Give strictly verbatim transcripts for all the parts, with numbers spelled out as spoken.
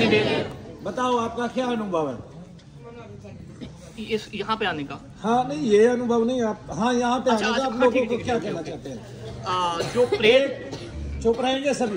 इतनी देर। बताओ आपका क्या अनुभव है इस यहाँ पे आने का? हाँ नहीं ये अनुभव नहीं आप, हाँ यहाँ पे अच्छा, आने का अच्छा, आप हाँ, लोगों ठीक, को ठीक, क्या ठीक, कहना ठीक, चाहते हैं? आ, जो प्रेत चुप रहेंगे सभी।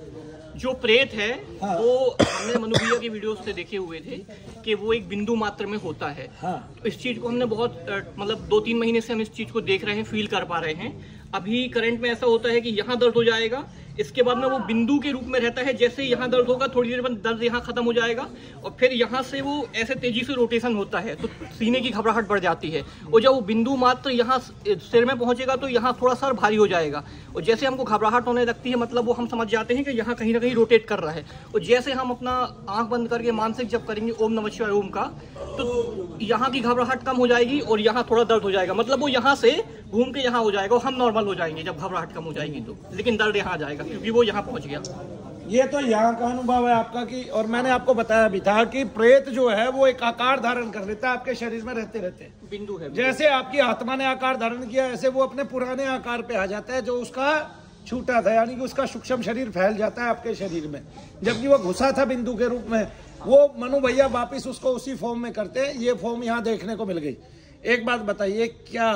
जो प्रेत है हाँ। वो हमने मनु भैया की वीडियोस से देखे हुए थे कि वो एक बिंदु मात्र में होता है। हाँ। तो इस चीज को हमने बहुत अ, मतलब दो तीन महीने से हम इस चीज को देख रहे हैं, फील कर पा रहे हैं। अभी करंट में ऐसा होता है कि यहाँ दर्द हो जाएगा, इसके बाद में वो बिंदु के रूप में रहता है। जैसे यहाँ दर्द होगा थोड़ी देर बाद दर्द यहाँ खत्म हो जाएगा और फिर यहाँ से वो ऐसे तेजी से रोटेशन होता है तो सीने की घबराहट बढ़ जाती है। और जब वो बिंदु मात्र यहाँ सिर में पहुंचेगा तो यहाँ थोड़ा सा भारी हो जाएगा और जैसे हमको घबराहट होने लगती है मतलब वो हम समझ जाते हैं कि यहाँ कहीं ना कहीं रोटेट कर रहा है। और जैसे हम अपना आंख बंद करके मानसिक जप करेंगे ओम नमः शिवाय ओम का, तो यहाँ की घबराहट कम हो जाएगी और यहाँ थोड़ा दर्द हो जाएगा। मतलब वो यहाँ से घूम के यहाँ हो जाएगा और हम नॉर्मल हो जाएंगे जब घबराहट कम हो जाएगी तो, लेकिन दर्द यहाँ आ जाएगा क्योंकि वो यहाँ पहुंच गया। ये तो यहाँ का अनुभव है आपका कि, और मैंने आपको बताया भी था कि प्रेत जो है वो एक आकार धारण कर लेता है आपके शरीर में रहते रहते। बिंदु है जैसे आपकी आत्मा ने आकार धारण किया ऐसे वो अपने पुराने आकार पे आ जाता है जो उसका छूटा था, यानी कि उसका सूक्ष्म शरीर फैल जाता है आपके शरीर में। जबकि वो घुसा था बिंदु के रूप में, वो मनु भैया वापिस उसको उसी फॉर्म में करते हैं। ये फॉर्म यहाँ देखने को मिल गई। एक बात बताइए, क्या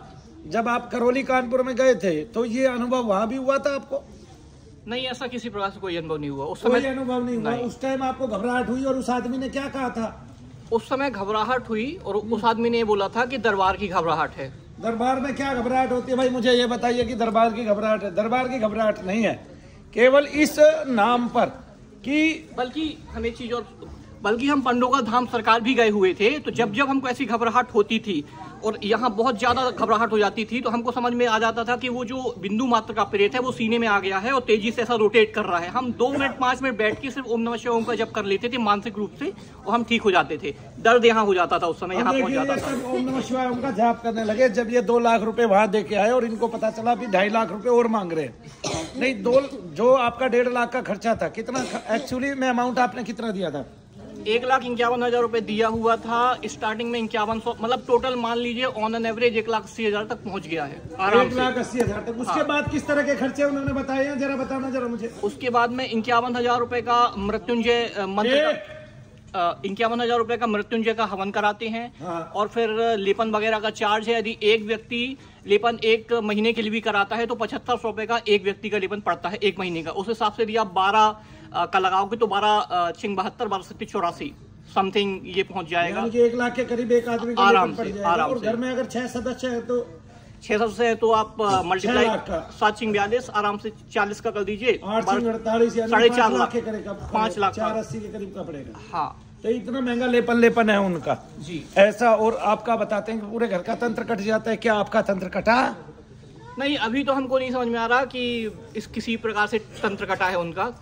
जब आप करौली कानपुर में गए थे तो ये अनुभव वहां भी हुआ था आपको? नहीं, ऐसा किसी प्रकार से कोई अनुभव नहीं हुआ उस कोई समय। अनुभव नहीं हुआ? उस टाइम आपको घबराहट हुई और उस आदमी ने क्या कहा था? उस समय घबराहट हुई और उस आदमी ने बोला था कि दरबार की घबराहट है। दरबार में क्या घबराहट होती है भाई? मुझे ये बताइए कि दरबार की घबराहट है? दरबार की घबराहट नहीं है, केवल इस नाम पर कि बल्कि हम एक चीज और, बल्कि हम पंडों का धाम सरकार भी गए हुए थे तो जब जब हमको ऐसी घबराहट होती थी और यहाँ बहुत ज्यादा घबराहट हो जाती थी तो हमको समझ में आ जाता था कि वो जो बिंदु मात्र का प्रेत है वो सीने में आ गया है और तेजी से ऐसा रोटेट कर रहा है। हम दो मिनट पांच मिनट बैठ के सिर्फ ओम नमः शिवाय ओम का जप कर लेते थे मानसिक रूप से और हम ठीक हो जाते थे। दर्द यहाँ हो जाता था उस समय, यहाँ पहुंच जाता था। ओम नमः शिवाय ओम का जाप करने लगे जब ये दो लाख रुपए वहां दे के आए और इनको पता चला भी ढाई लाख रुपए और मांग रहे हैं। नहीं, दो जो आपका डेढ़ लाख का खर्चा था, कितना एक्चुअली में अमाउंट आपने कितना दिया था? एक लाख इक्यावन हजार रुपए दिया हुआ था स्टार्टिंग में, इक्यावन सौ मतलब टोटल मान लीजिए ऑन एन एवरेज एक लाख अस्सी हजार तक पहुंच गया है आराम एक लाख अस्सी हजार तक। उसके हाँ। बाद किस तरह के खर्चे उन्होंने बताए हैं, जरा बताना जरा मुझे। उसके बाद में इक्यावन हजार रुपए का मृत्युंजय मंत्र का इक्यावन हजार रुपए का मृत्युंजय का हवन कराते हैं। हाँ। और फिर लेपन वगैरह का चार्ज है। यदि एक व्यक्ति लेपन एक महीने के लिए भी कराता है तो पचहत्तर सौ रुपए का एक व्यक्ति का लेपन पड़ता है एक महीने का। उस हिसाब से यदि आप बारह का लगाओगे तो बारह छिंग बहत्तर बारह सत्ती चौरासी समथिंग ये पहुंच जाएगा। यानी कि एक लाख के करीब एक आदमी को आराम पड़ से, जाएगा। आराम और से। घर में अगर छह सदस्य है तो छह सौ से है तो आप मल्टीप्लाई लाख का। सात छिंग बयालीस आराम से चालीस का कर दीजिए, आठ सौ अड़तालीस साढ़े चार लाख लाख के करेगा, पाँच लाख चार अस्सी के करीब का पड़ेगा। हाँ, तो इतना महंगा लेपन लेपन है उनका जी। ऐसा। और आपका बताते हैं कि पूरे घर का तंत्र कट जाता है, क्या आपका तंत्र कटा? नहीं, अभी तो हमको नहीं समझ में आ रहा कि इस किसी प्रकार से तंत्र कटा है उनका।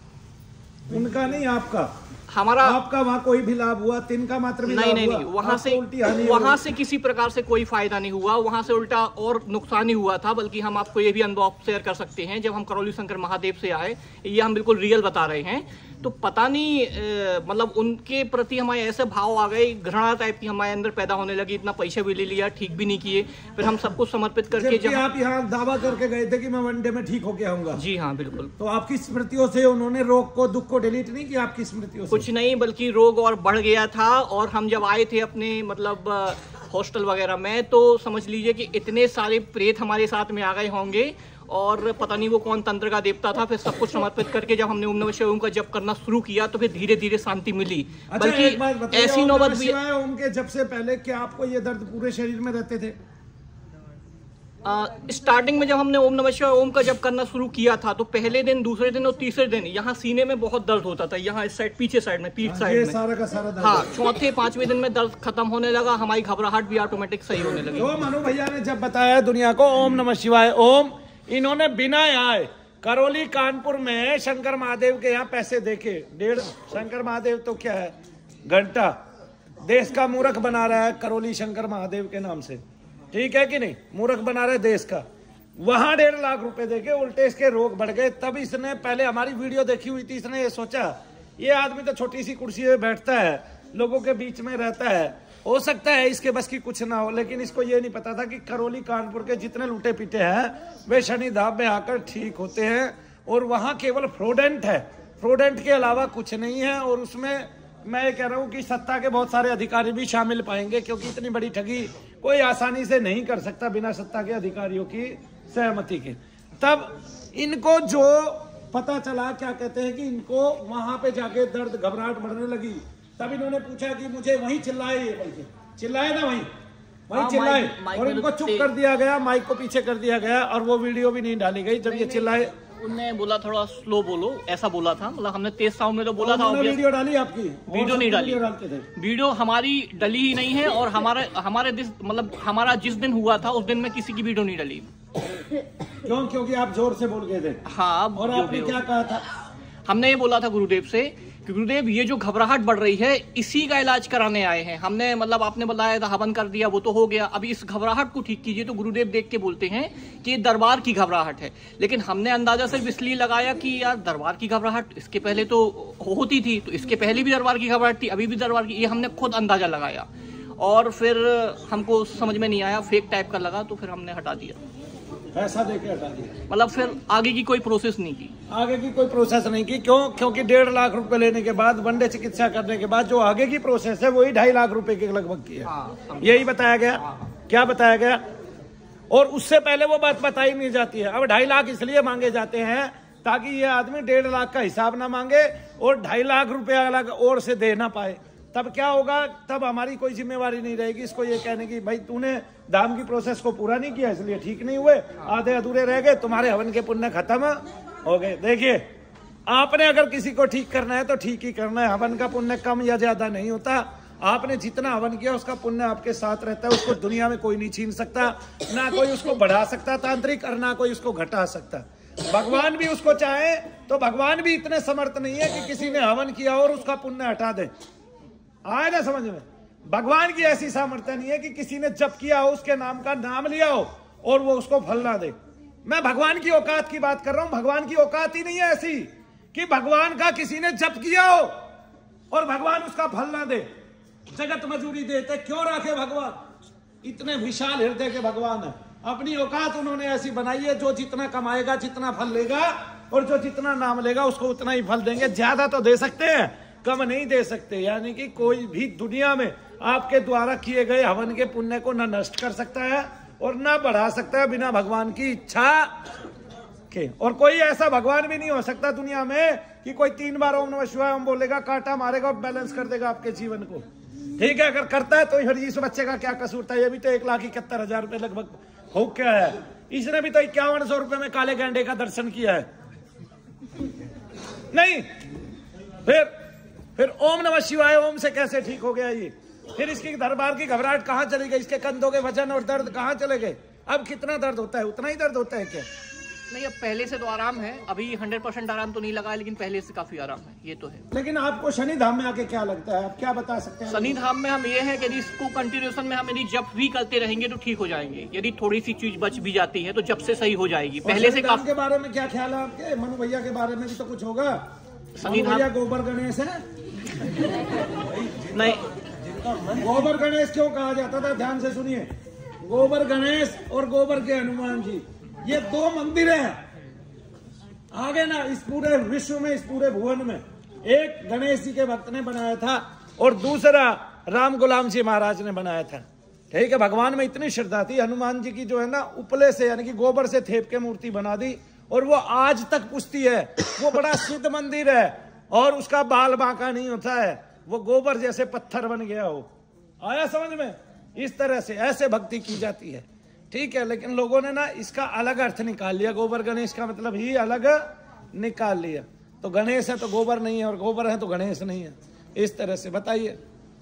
उनका नहीं, आपका। हमारा आपका वहाँ कोई भी लाभ हुआ? तिनका मात्र भी नहीं लाभ नहीं हुआ? नहीं, वहाँ से उल्टी हानि वहाँ से किसी प्रकार से कोई फायदा नहीं हुआ, वहाँ से उल्टा और नुकसान ही हुआ था। बल्कि हम आपको ये भी अनुभव शेयर कर सकते हैं, जब हम करौली शंकर महादेव से आए, ये हम बिल्कुल रियल बता रहे हैं, तो पता नहीं ए, मतलब उनके प्रति हमारे ऐसे भाव आ गए, घृणा टाइप की हमारे अंदर पैदा होने लगी। इतना पैसा भी ले लिया, ठीक भी नहीं किए, फिर हम सब कुछ समर्पित करके जब आप यहाँ दावा करके गए थे कि मैं वन डे में ठीक होके आऊंगा। जी हाँ, बिल्कुल। तो आपकी स्मृतियों से उन्होंने रोग को दुख को डिलीट नहीं किया आपकी स्मृतियों से? कुछ नहीं, बल्कि रोग और बढ़ गया था। और हम जब आए थे अपने मतलब हॉस्टल वगैरह में तो समझ लीजिए कि इतने सारे प्रेत हमारे साथ में आ गए होंगे और पता नहीं वो कौन तंत्र का देवता था। फिर सब कुछ समर्पित करके जब हमने ओम नमः शिवाय ओम का जप करना शुरू किया तो फिर धीरे धीरे शांति मिली। अच्छा, बल्कि ऐसी नौबत भी ओम के जब से पहले क्या आपको ये दर्द पूरे शरीर में रहते थे? आ, स्टार्टिंग में जब हमने ओम नमः शिवाय ओम का जप करना शुरू किया था तो पहले दिन, दूसरे दिन और तीसरे दिन यहाँ सीने में बहुत दर्द होता था, यहाँ इस साइड पीछे साइड में, पीठ साइड में सारा का सारा दर्द। हाँ, चौथे पांचवें दिन में दर्द खत्म होने लगा, हमारी घबराहट भी ऑटोमेटिक सही होने लगी। तो मनु भैया ने जब बताया दुनिया को ओम नमः शिवाय ओम, इन्होंने बिना आए करौली कानपुर में शंकर महादेव के यहाँ पैसे देके, डेढ़ शंकर महादेव तो क्या है, घंटा देश का मूर्ख बना रहा है करौली शंकर महादेव के नाम से, ठीक है कि नहीं? मूर्ख बना रहे देश का। वहां डेढ़ लाख रुपए देके उल्टे इसके रोग बढ़ गए। तब इसने पहले हमारी वीडियो देखी हुई थी, इसने ये सोचा ये आदमी तो छोटी सी कुर्सी में बैठता है, लोगों के बीच में रहता है, हो सकता है इसके बस की कुछ ना हो। लेकिन इसको ये नहीं पता था कि करौली कानपुर के जितने लूटे पीटे हैं वे शनि धाम में आकर ठीक होते हैं। और वहां केवल फ्रोडेंट है, प्रूडेंट के अलावा कुछ नहीं है। और उसमें मैं ये कह रहा हूँ कि सत्ता के बहुत सारे अधिकारी भी शामिल पाएंगे, क्योंकि इतनी बड़ी ठगी कोई आसानी से नहीं कर सकता बिना सत्ता के अधिकारियों की सहमति के। तब इनको जो पता चला, क्या कहते हैं कि इनको वहां पे जाके दर्द घबराहट बढ़ने लगी, तब इन्होंने पूछा कि मुझे वहीं चिल्लाए, ये बल्कि चिल्लाए ना वहीं वहीं चिल्लाए, और इनको चुप कर दिया गया, माइक को पीछे कर दिया गया, और वो वीडियो भी नहीं डाली गई जब ये चिल्लाए। उनने बोला थोड़ा स्लो बोलो, ऐसा बोला था, मतलब हमने तेज साउंड में तो बोला था। वीडियो डाली आपकी? वीडियो नहीं डाली, वीडियो हमारी डली ही नहीं है, और हमारे हमारे मतलब हमारा जिस दिन हुआ था उस दिन में किसी की वीडियो नहीं डली। क्यों? क्योंकि आप जोर से बोल गए थे। हाँ, और आपने क्या कहा था? हमने ये बोला था गुरुदेव से कि गुरुदेव ये जो घबराहट बढ़ रही है इसी का इलाज कराने आए हैं हमने, मतलब आपने बताया था हवन कर दिया, वो तो हो गया, अभी इस घबराहट को ठीक कीजिए। तो गुरुदेव देख के बोलते हैं कि ये दरबार की घबराहट है, लेकिन हमने अंदाजा सिर्फ इसलिए लगाया कि यार दरबार की घबराहट इसके पहले तो होती थी, तो इसके पहले भी दरबार की घबराहट थी, अभी भी दरबार की, ये हमने खुद अंदाजा लगाया, और फिर हमको समझ में नहीं आया, फेक टाइप का लगा, तो फिर हमने हटा दिया, पैसा देके हटा दिया। मतलब फिर आगे की कोई प्रोसेस नहीं की, आगे की कोई प्रोसेस नहीं की। क्यों? क्योंकि डेढ़ लाख रुपए लेने के बाद, वनडे चिकित्सा करने के बाद जो आगे की प्रोसेस है वही ढाई लाख रुपए के लगभग की है। हाँ, यही बताया गया। हाँ, क्या बताया गया? और उससे पहले वो बात बताई नहीं जाती है। अब ढाई लाख इसलिए मांगे जाते हैं ताकि ये आदमी डेढ़ लाख का हिसाब ना मांगे और ढाई लाख रुपया अलग और से दे ना पाए। तब क्या होगा? तब हमारी कोई जिम्मेवारी नहीं रहेगी इसको ये कहने की भाई तूने दाम की प्रोसेस को पूरा नहीं किया इसलिए ठीक नहीं हुए, आधे अधूरे रह गए, तुम्हारे हवन के पुण्य खत्म हो गए। देखिए, आपने अगर किसी को ठीक करना है तो ठीक ही करना है। हवन का पुण्य कम या ज्यादा नहीं होता। आपने जितना हवन किया उसका पुण्य आपके साथ रहता है, उसको दुनिया में कोई नहीं छीन सकता, ना कोई उसको बढ़ा सकता तांत्रिक, और ना कोई उसको घटा सकता। भगवान भी उसको चाहे तो भगवान भी इतने समर्थ नहीं है कि किसी ने हवन किया और उसका पुण्य हटा दे। आए ना समझ में? भगवान की ऐसी सामर्थ्य नहीं है कि किसी ने जप किया हो, उसके नाम का नाम लिया हो और वो उसको फल ना दे। मैं भगवान की औकात की बात कर रहा हूं। भगवान की औकात ही नहीं है ऐसी कि भगवान का किसी ने जप किया हो और भगवान उसका फल ना दे। जगत मजूरी देते क्यों रखे भगवान? इतने विशाल हृदय के भगवान है। अपनी औकात उन्होंने ऐसी बनाई है, जो जितना कमाएगा जितना फल लेगा, और जो जितना नाम लेगा उसको उतना ही फल देंगे। ज्यादा तो दे सकते हैं, कम नहीं दे सकते। यानी कि कोई भी दुनिया में आपके द्वारा किए गए हवन के पुण्य को न नष्ट कर सकता है और न बढ़ा सकता है बिना भगवान की इच्छा के। और कोई ऐसा भगवान भी नहीं हो सकता दुनिया में कि कोई तीन बार ओम नमः शिवाय ओम बोलेगा, कांटा मारेगा और बैलेंस कर देगा आपके जीवन को। ठीक है, अगर करता है तो फिर इस बच्चे का क्या कसूर था? ये भी तो एक लाख इकहत्तर हजार रुपए लगभग हो क्या है। इसने भी तो इक्यावन सौ रुपए में काले गेंडे का दर्शन किया है। नहीं, फिर फिर ओम नमः शिवाय ओम से कैसे ठीक हो गया ये? फिर इसकी दरबार की घबराहट कहाँ चली गई? इसके कंधों के वजन और दर्द कहाँ चले गए? अब कितना दर्द होता है? उतना ही दर्द होता है क्या? नहीं, अब पहले से तो आराम है। अभी हंड्रेड परसेंट आराम तो नहीं लगा है, लेकिन पहले से काफी आराम है, ये तो है। लेकिन आपको शनि धाम में आके क्या लगता है? आप क्या बता सकते हैं? शनि धाम में हम ये है कि यदि इसको कंटिन्यूएशन में हम यदि जप भी करते रहेंगे तो ठीक हो जाएंगे। यदि थोड़ी सी चीज बच भी जाती है तो जप से सही हो जाएगी। पहले से काफी। के बारे में क्या ख्याल है आपके? मनु भैया के बारे में भी तो कुछ होगा। शनि धाम गोबर गणेश है। नहीं, गोबर गणेश क्यों कहा जाता था? ध्यान से सुनिए, गोबर गणेश और गोबर के हनुमान जी, ये दो मंदिर हैं आगे ना इस पूरे विश्व में, इस पूरे भुवन में। एक गणेश जी के भक्त ने बनाया था और दूसरा राम गुलाम जी महाराज ने बनाया था। ठीक है, भगवान में इतनी श्रद्धा थी। हनुमान जी की जो है ना उपले से यानी कि गोबर से थेप के मूर्ति बना दी और वो आज तक पुछती है। वो बड़ा सिद्ध मंदिर है और उसका बाल बांका नहीं होता है, वो गोबर जैसे पत्थर बन गया हो। आया समझ में? इस तरह से ऐसे भक्ति की जाती है। ठीक है, लेकिन लोगों ने ना इसका अलग अर्थ निकाल लिया। गोबर गणेश का मतलब ही अलग निकाल लिया। तो गणेश है तो गोबर नहीं है और गोबर है तो गणेश नहीं है। इस तरह से बताइए।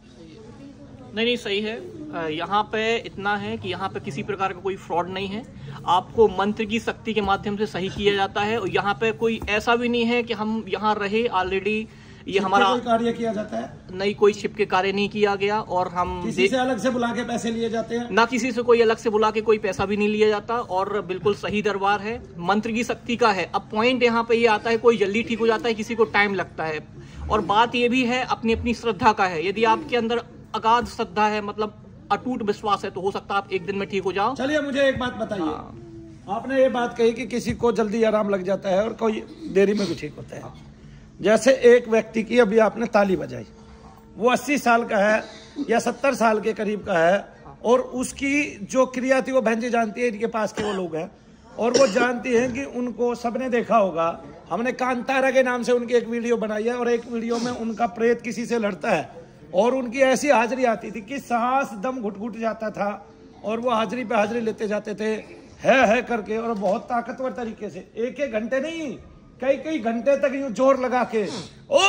नहीं नहीं, सही है। यहाँ पे इतना है कि यहाँ पे किसी प्रकार का कोई फ्रॉड नहीं है। आपको मंत्र की शक्ति के माध्यम से सही किया जाता है और यहाँ पे कोई ऐसा भी नहीं है कि हम यहाँ रहे ऑलरेडी ये हमारा कार्य किया जाता है। नहीं, कोई छिप के कार्य नहीं किया गया और हम किसी से अलग से बुला के पैसे लिए जाते हैं ना, किसी से कोई अलग से बुला के कोई पैसा भी नहीं लिया जाता और बिल्कुल सही दरबार है। मंत्र की शक्ति का है। अब पॉइंट यहाँ पे ये आता है, कोई जल्दी ठीक हो जाता है, किसी को टाइम लगता है। और बात ये भी है अपनी अपनी श्रद्धा का है। यदि आपके अंदर अगाध श्रद्धा है, मतलब अटूट विश्वास है, तो हो सकता है आप एक दिन में ठीक हो जाओ। चलिए मुझे एक बात बताइए। हाँ। आपने ये बात कही कि किसी को जल्दी आराम लग जाता है और कोई देरी में भी ठीक होता है। जैसे एक व्यक्ति की अभी आपने ताली बजाई, वो अस्सी साल का है या सत्तर साल के करीब का है, और उसकी जो क्रिया थी वो बहन जी जानती है, इनके पास के वो लोग हैं, और वो जानती हैं कि उनको सबने देखा होगा, हमने कांतारा के नाम से उनकी एक वीडियो बनाई है, और एक वीडियो में उनका प्रेत किसी से लड़ता है, और उनकी ऐसी हाजिरी आती थी कि सांस दम घुट घुट जाता था, और वो हाजिरी पे हाजिरी लेते जाते थे है है करके, और बहुत ताकतवर तरीके से, एक एक घंटे नहीं, कई कई घंटे तक यूं जोर लगा के ओ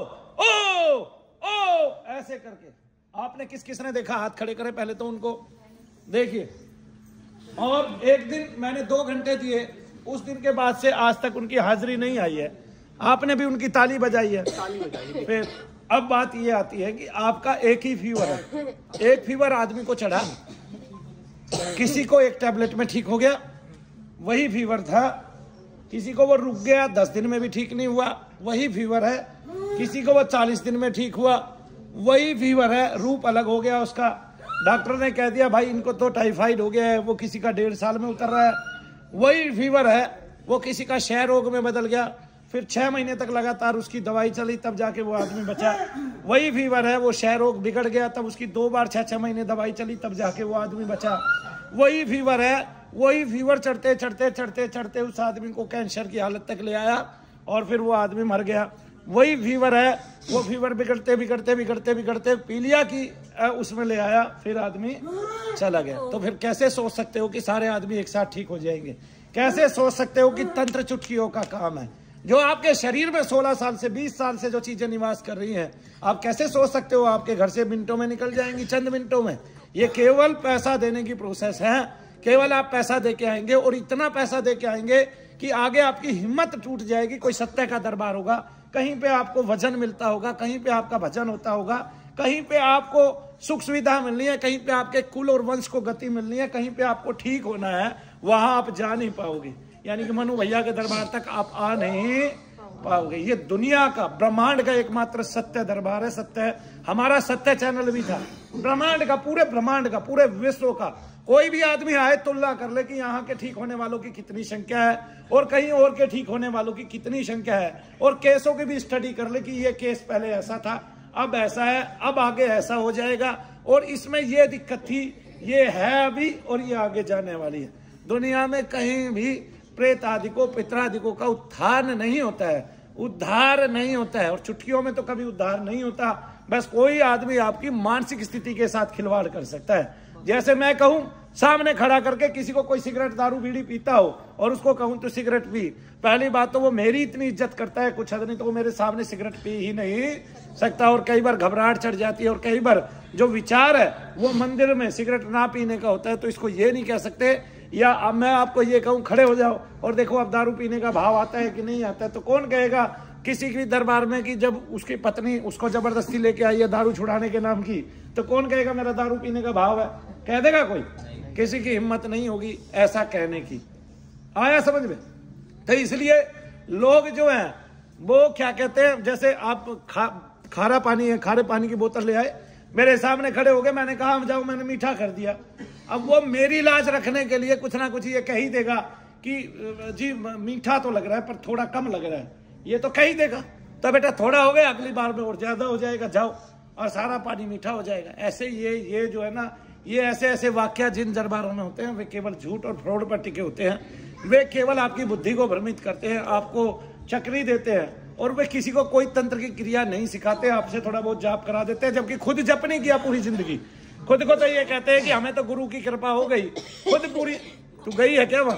ओ ओ ऐसे करके। आपने किस किस ने देखा? हाथ खड़े करें पहले तो उनको देखिए। और एक दिन मैंने दो घंटे दिए, उस दिन के बाद से आज तक उनकी हाजिरी नहीं आई है, आपने भी उनकी ताली बजाई है। फिर अब बात ये आती है कि आपका एक ही फीवर है, एक फीवर आदमी को चढ़ा, किसी को एक टैबलेट में ठीक हो गया, वही फीवर था, किसी को वो रुक गया, दस दिन में भी ठीक नहीं हुआ, वही फीवर है, किसी को वो चालीस दिन में ठीक हुआ, वही फीवर है, रूप अलग हो गया उसका। डॉक्टर ने कह दिया भाई इनको तो टाइफाइड हो गया है, वो किसी का डेढ़ साल में उतर रहा है, वही फीवर है, वो किसी का क्षय रोग में बदल गया, फिर छह महीने तक लगातार उसकी दवाई चली तब जाके वो आदमी बचा। वही फीवर है, वो क्षय रोग बिगड़ गया, तब उसकी दो बार छह छह महीने दवाई चली तब जाके वो आदमी बचा। वही फीवर है, वही फीवर चढ़ते चढ़ते चढ़ते चढ़ते उस आदमी को कैंसर की हालत तक ले आया, और फिर वो आदमी मर गया। वही फीवर है, वो फीवर बिगड़ते बिगड़ते बिगड़ते बिगड़ते पीलिया की उसमें ले आया, फिर आदमी चला गया। तो फिर कैसे सोच सकते हो कि सारे आदमी एक साथ ठीक हो जाएंगे? कैसे सोच सकते हो कि तंत्र चुटकियों का काम है? जो आपके शरीर में सोलह साल से बीस साल से जो चीजें निवास कर रही हैं, आप कैसे सोच सकते हो आपके घर से मिनटों में निकल जाएंगी, चंद मिनटों में? ये केवल पैसा देने की प्रोसेस है, केवल आप पैसा दे के आएंगे, और इतना पैसा दे के आएंगे कि आगे आपकी हिम्मत टूट जाएगी। कोई सत्य का दरबार होगा, कहीं पे आपको वजन मिलता होगा, कहीं पे आपका भजन होता होगा, कहीं पे आपको सुख सुविधा मिलनी है, कहीं पे आपके कुल और वंश को गति मिलनी है, कहीं पे आपको ठीक होना है, वहां आप जा नहीं पाओगे। यानी कि मनु भैया के दरबार तक आप आ नहीं पाओगे। ये दुनिया का, ब्रह्मांड का एकमात्र सत्य दरबार है। सत्य है, हमारा सत्य चैनल भी था, ब्रह्मांड का, पूरे ब्रह्मांड का, पूरे विश्व का। कोई भी आदमी आए तुलना कर ले कि यहाँ के ठीक होने वालों की कितनी संख्या है और कहीं और के ठीक होने वालों की कितनी संख्या है, और केसों की भी स्टडी कर ले कि ये केस पहले ऐसा था, अब ऐसा है, अब आगे ऐसा हो जाएगा, और इसमें ये दिक्कत थी, ये है अभी, और ये आगे जाने वाली है। दुनिया में कहीं भी प्रेत आदिकों पितरादिकों का उत्थान नहीं होता है, उद्धार नहीं होता है, और चुटकियों में तो कभी उद्धार नहीं होता। बस कोई आदमी आपकी मानसिक स्थिति के साथ खिलवाड़ कर सकता है। जैसे मैं कहूं सामने खड़ा करके किसी को कोई सिगरेट दारू बीड़ी पीता हो और उसको कहूं तो सिगरेट पी, पहली बात तो वो मेरी इतनी इज्जत करता है कुछ हद नहीं, तो वो मेरे सामने सिगरेट पी ही नहीं सकता, और कई बार घबराहट चढ़ जाती है, और कई बार जो विचार है वो मंदिर में सिगरेट ना पीने का होता है। तो इसको ये नहीं कह सकते, या अब मैं आपको ये कहूं खड़े हो जाओ और देखो अब दारू पीने का भाव आता है कि नहीं आता है, तो कौन कहेगा किसी की दरबार में कि जब उसकी पत्नी उसको जबरदस्ती लेके आई है दारू छुड़ाने के नाम की, तो कौन कहेगा मेरा दारू पीने का भाव है? कह देगा कोई? किसी की हिम्मत नहीं होगी ऐसा कहने की। आया समझ में? तो इसलिए लोग जो हैं वो क्या कहते हैं, जैसे आप खा, खारा पानी है, खारे पानी की बोतल ले आए, मेरे सामने खड़े हो गए, मैंने कहा हम जाओ, मैंने मीठा कर दिया। अब वो मेरी लाज रखने के लिए कुछ ना कुछ ये कह ही देगा कि जी मीठा तो लग रहा है पर थोड़ा कम लग रहा है, ये तो कह ही देगा। तो बेटा थोड़ा हो गया, अगली बार में और ज्यादा हो जाएगा, जाओ, और सारा पानी मीठा हो जाएगा। ऐसे ये ये जो है ना, ये ऐसे ऐसे वाक्य जिन दरबारों में होते हैं वे केवल झूठ और फ्रॉड पर टिके होते हैं। वे केवल आपकी बुद्धि को भ्रमित करते हैं, आपको चक्री देते हैं, और वे किसी को कोई तंत्र की क्रिया नहीं सिखाते, आपसे थोड़ा बहुत जाप करा देते हैं, जबकि खुद जप नहीं किया पूरी जिंदगी। खुद को तो ये कहते हैं कि हमें तो गुरु की कृपा हो गई, खुद पूरी, तू गई है क्या वहां?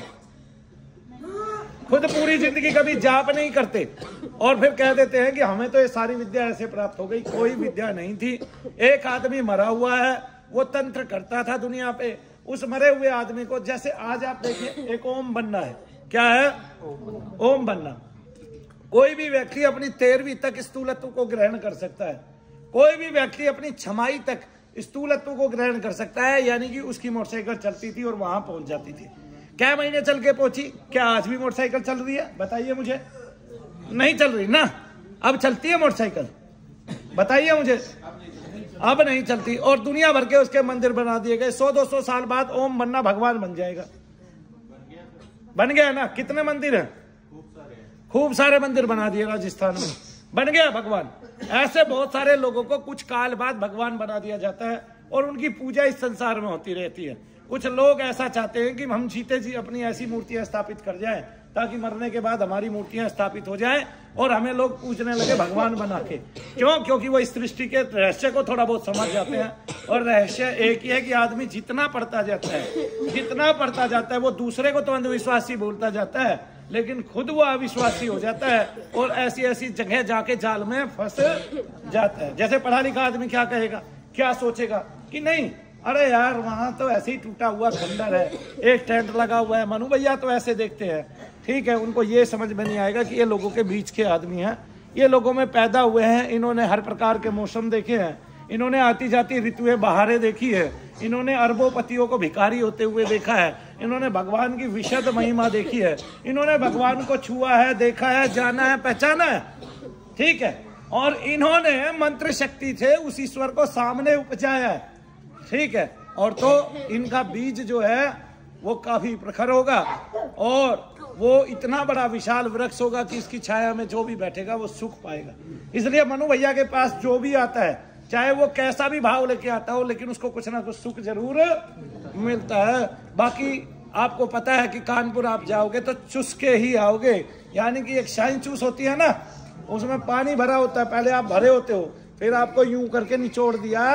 खुद पूरी जिंदगी कभी जाप नहीं करते, और फिर कह देते हैं कि हमें तो ये सारी विद्या ऐसे प्राप्त हो गई। कोई विद्या नहीं थी। एक आदमी मरा हुआ है, वो तंत्र करता था दुनिया पे। उस मरे हुए आदमी को, जैसे आज आप देखिए एक ओम बनना है, क्या है? ओम बनना। कोई भी व्यक्ति अपनी तेरहवीं तक स्थूलत्व को ग्रहण कर सकता है, कोई भी व्यक्ति अपनी छमाई तक स्थूलत्व को ग्रहण कर सकता है। यानी कि उसकी मोटरसाइकिल चलती थी और वहां पहुंच जाती थी। क्या महीने चल के पहुंची? क्या आज भी मोटरसाइकिल चल रही है? बताइए मुझे। नहीं चल रही ना? अब चलती है मोटरसाइकिल? बताइए मुझे। अब नहीं चलती, और दुनिया भर के उसके मंदिर बना दिए गए। सौ दो सौ साल बाद ओम बनना भगवान बन जाएगा। बन गया ना? कितने मंदिर हैं? खूब सारे मंदिर बना दिए राजस्थान में। बन गया भगवान। ऐसे बहुत सारे लोगों को कुछ काल बाद भगवान बना दिया जाता है और उनकी पूजा इस संसार में होती रहती है। कुछ लोग ऐसा चाहते हैं कि हम जीते जी अपनी ऐसी मूर्तियां स्थापित कर जाएं ताकि मरने के बाद हमारी मूर्तियां स्थापित हो जाएं और हमें लोग पूजने लगे भगवान बना के। क्यों? क्योंकि वो इस सृष्टि के रहस्य को थोड़ा बहुत समझ जाते हैं। और रहस्य एक ही है कि आदमी जितना पढ़ता जाता है जितना पढ़ता जाता है वो दूसरे को तो अंधविश्वासी बोलता जाता है, लेकिन खुद वो अविश्वासी हो जाता है और ऐसी ऐसी जगह जाके जाल में फंस जाता है। जैसे पढ़ा लिखा आदमी क्या कहेगा, क्या सोचेगा कि नहीं, अरे यार वहां तो ऐसे ही टूटा हुआ खंडर है, एक टेंट लगा हुआ है, मनु भैया तो ऐसे देखते हैं। ठीक है, उनको ये समझ में नहीं आएगा कि ये लोगों के बीच के आदमी हैं, ये लोगों में पैदा हुए हैं, इन्होंने हर प्रकार के मौसम देखे हैं, इन्होंने आती जाती ऋतुएं बहारें देखी है, इन्होंने अरबों पतियों को भिखारी होते हुए देखा है, इन्होंने भगवान की विशद महिमा देखी है, इन्होंने भगवान को छुआ है, देखा है, जाना है, पहचाना है। ठीक है, और इन्होंने मंत्र शक्ति से उस ईश्वर को सामने उपजाया है। ठीक है, और तो इनका बीज जो है वो काफी प्रखर होगा और वो इतना बड़ा विशाल वृक्ष होगा कि इसकी छाया में जो भी बैठेगा वो सुख पाएगा। इसलिए मनु भैया के पास जो भी आता है, चाहे वो कैसा भी भाव लेके आता हो, लेकिन उसको कुछ ना कुछ सुख जरूर मिलता है। बाकी आपको पता है कि कानपुर आप जाओगे तो चुस के ही आओगे, यानी कि एक शाइन चूस होती है ना, उसमें पानी भरा होता है, पहले आप भरे होते हो, फिर आपको यूं करके निचोड़ दिया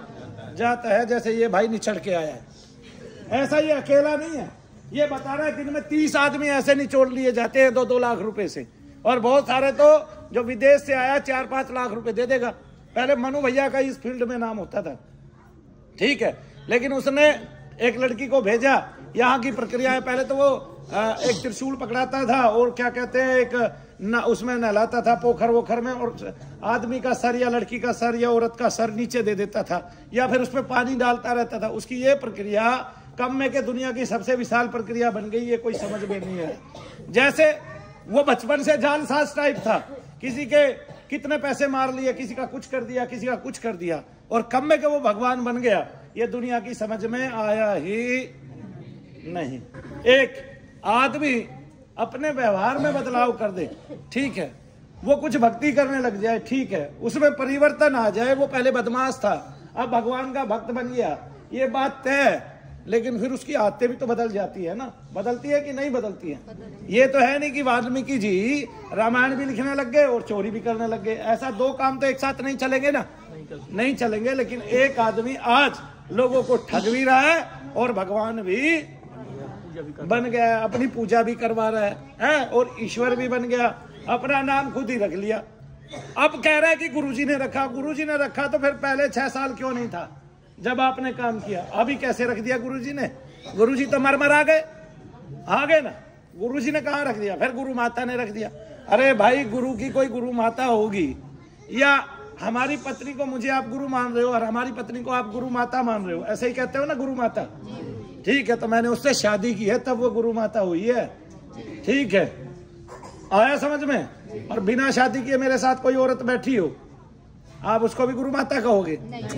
जाता है, जैसे ये भाई निचड़ के आया है। ऐसा ये अकेला नहीं है, ये बता रहा है दिन में तीस आदमी ऐसे निचोड़ लिए जाते हैं दो दो लाख रुपए से, और बहुत सारे तो जो विदेश से आया चार पांच लाख रुपए दे देगा। पहले मनु भैया का इस फील्ड में नाम होता था। ठीक है, लेकिन उसने एक लड़की को भेजा, यहाँ की प्रक्रिया है, पहले तो वो एक त्रिशूल पकड़ाता था और क्या कहते हैं एक न, उसमें नहलाता था पोखर वोखर में, और आदमी का सर या लड़की का सर या औरत का सर नीचे दे देता था या फिर उसमें पानी डालता रहता था। उसकी ये प्रक्रिया कम में के दुनिया की सबसे विशाल प्रक्रिया बन गई, ये कोई समझ में नहीं है। जैसे वो बचपन से जालसाज टाइप था, किसी के कितने पैसे मार लिए, किसी का कुछ कर दिया, किसी का कुछ कर दिया, और कम में के वो भगवान बन गया, ये दुनिया की समझ में आया ही नहीं। एक आदमी अपने व्यवहार में बदलाव कर दे, ठीक है, वो कुछ भक्ति करने लग जाए, ठीक है, उसमें परिवर्तन आ जाए, वो पहले बदमाश था अब भगवान का भक्त बन गया, ये बात तय है, लेकिन फिर उसकी आदतें भी तो बदल जाती है ना, बदलती है कि नहीं बदलती है? ये तो है नहीं कि वाल्मीकि जी रामायण भी लिखने लग गए और चोरी भी करने लग गए, ऐसा दो काम तो एक साथ नहीं चलेंगे ना, नहीं चलेंगे। लेकिन एक आदमी आज लोगों को ठग भी रहा है और भगवान भी बन गया, अपनी पूजा भी करवा रहा है, है? और ईश्वर भी बन गया, अपना नाम खुद ही रख लिया। अब कह रहा है कि गुरुजी ने रखा, गुरुजी ने रखा तो फिर पहले छह साल क्यों नहीं था जब आपने काम किया? अभी कैसे रख दिया गुरुजी ने? गुरुजी तो मर मर आ गए, आ गए ना, गुरुजी ने कहाँ रख दिया? फिर गुरु माता ने रख दिया। अरे भाई, गुरु की कोई गुरु माता होगी, या हमारी पत्नी को मुझे आप गुरु मान रहे हो और हमारी पत्नी को आप गुरु माता मान रहे हो, ऐसे ही कहते हो ना गुरु माता, ठीक है, तो मैंने उससे शादी की है तब वो गुरु माता हुई है, ठीक है, आया समझ में? और बिना शादी किए मेरे साथ कोई औरत बैठी हो, आप उसको भी गुरु माता कहोगे?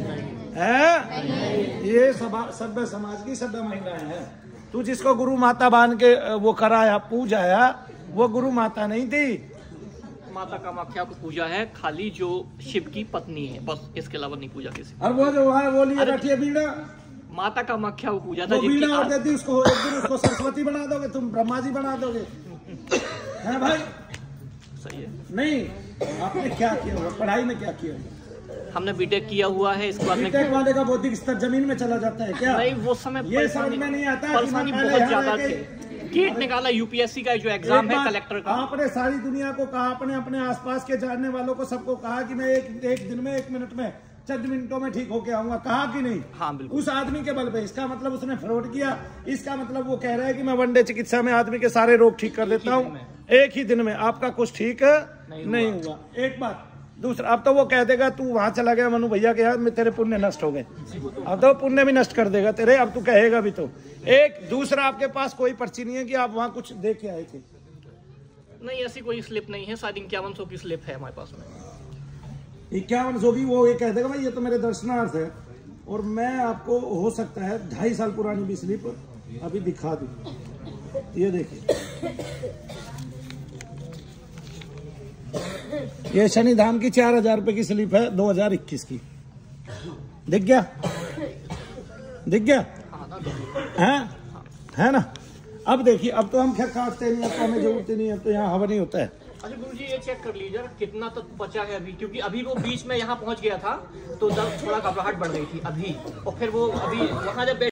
है? ये सभ्य समाज की सभ्य महिलाएं हैं। तू जिसको गुरु माता बांध के वो कराया, पूजाया, वो गुरु माता नहीं थी। माता कामाख्या को पूजा है खाली जो शिव की पत्नी है, बस, इसके अलावा नहीं पूजा किसी। और वो जो वहाँ वो लिए बैठी है बीड़ा, माता कामाख्या को पूजा था, बीड़ा और देती उसको, एक दिन उसको सरस्वती बना दोगे, तुम ब्रह्मा जी बना दोगे, है भाई? सही है। नहीं, आपने क्या किया हुआ? पढ़ाई में क्या किया? हमने बीटेक किया हुआ है, इसके बाद में बीटेक वाले का बौद्धिक स्तर जमीन में चला जाता है क्या? नहीं, वो समय ये समझ में नहीं आता, परेशानी बहुत ज्यादा थी। गेट निकाला यूपीएससी का जो एग्जाम है कलेक्टर का, आपने सारी दुनिया को कहा, आपने अपने आसपास के जानने वालों को सबको कहा कि मैं एक एक दिन में, एक मिनट में, चंद मिनटों में ठीक होके आऊंगा, कहा कि नहीं? हाँ बिल्कुल। उस आदमी के बल पे, इसका मतलब उसने फ्रॉड किया, इसका मतलब वो कह रहा है कि मैं वन डे चिकित्सा में आदमी के सारे रोग ठीक कर देता हूँ एक ही दिन में। आपका कुछ ठीक नहीं, नहीं हुआ, एक बात। दूसरा, अब तो वो कह देगा तू वहां चला गया मनु भैया के यहाँ, तेरे पुण्य नष्ट हो गए, अब तो पुण्य भी नष्ट कर देगा तेरे, अब तू कहेगा भी तो। एक दूसरा, आपके पास कोई पर्ची नहीं है कि आप वहां कुछ दे के आए थे? नहीं, ऐसी कोई स्लिप नहीं है, शायद इक्यावन सौ की स्लिप है हमारे पास में। इक्यावन सौ की? वो ये कह देगा भाई ये तो मेरे दर्शनार्थ है, और मैं आपको हो सकता है ढाई साल पुरानी भी स्लिप अभी दिखा दूं, ये देखिए। ये शनि धाम की चार हजार रुपए की स्लिप है दो हजार इक्कीस की। दिख गया? दिख गया है? है ना? अब देखिए, अब तो हम क्या काटते नहीं, अब तो हमें जरूरत नहीं है, अब तो यहाँ हवा नहीं होता है। अच्छा गुरुजी, ये चेक कर लीजिए कितना तक बचा है अभी, क्योंकि अभी वो बीच में यहाँ पहुँच गया था तो दर्द थोड़ा घबराहट बढ़ गई थी अभी, और फिर वो अभी वहाँ जब